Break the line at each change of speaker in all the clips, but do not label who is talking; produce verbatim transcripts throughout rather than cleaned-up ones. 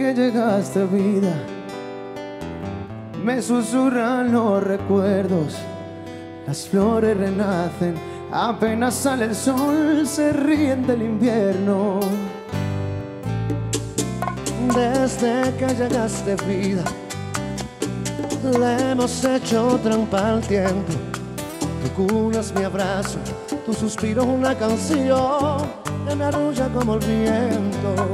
que llegaste, vida, me susurran los recuerdos. Las flores renacen, apenas sale el sol, se ríen del invierno.
Desde que llegaste, vida, le hemos hecho trampa al tiempo. Tu cuna es mi abrazo, tu suspiro es una canción que me arrulla como el viento.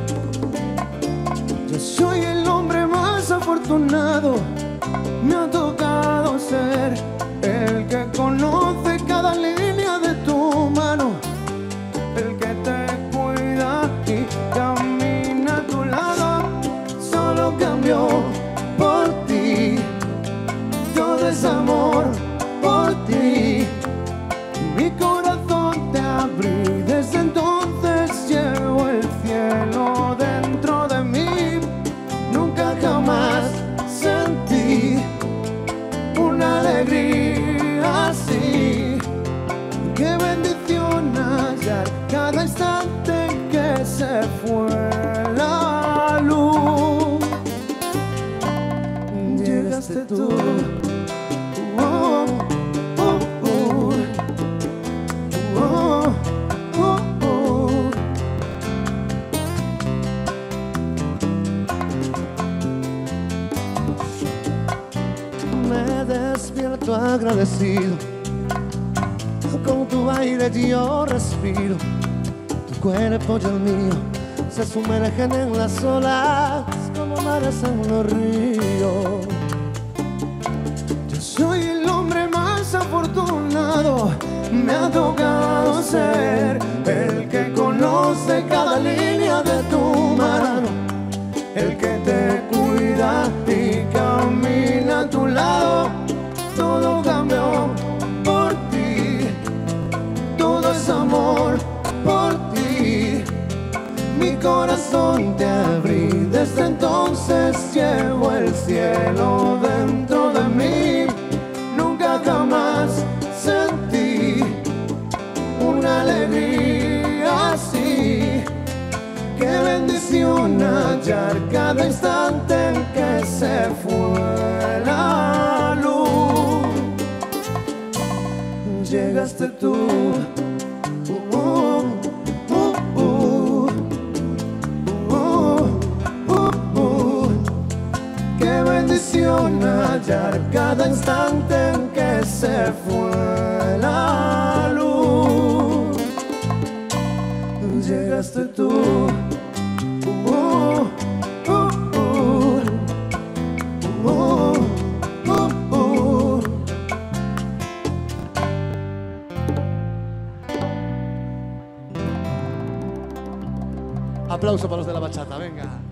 Yo soy el hombre más afortunado, me ha tocado ser el que conoce cada línea de tu mano, el que te cuida y camina a tu lado. Solo cambió por ti, todo es amor por ti. Mi corazón te abrí, desde entonces llevo el cielo dentro de mí. Nunca jamás sentí una alegría así. Qué bendición hallar cada instante en que se fue la luz. Llegaste tú. Oh, oh, oh. Oh, oh, oh.
Me despierto agradecido, con tu aire yo respiro. Tu cuerpo y el mío se sumergen en las olas como mares en los ríos.
Yo soy el hombre más afortunado, me ha tocado ser el que conoce cada línea de tu mano, el que te cuida y camina a tu lado. Todo cambió por ti, todo es amor por ti. Mi corazón te abrí, desde entonces llevo el cielo dentro de mí. Nunca jamás sentí una alegría así. Qué bendición hallar cada instante en que se fue la luz. Llegaste tú. Uh, uh, uh, uh, uh, uh. Qué bendición hallar cada instante en que se fue la luz. Llegaste tú. Uh, uh, uh, uh, uh, uh.
Aplauso para los de la bachata, venga.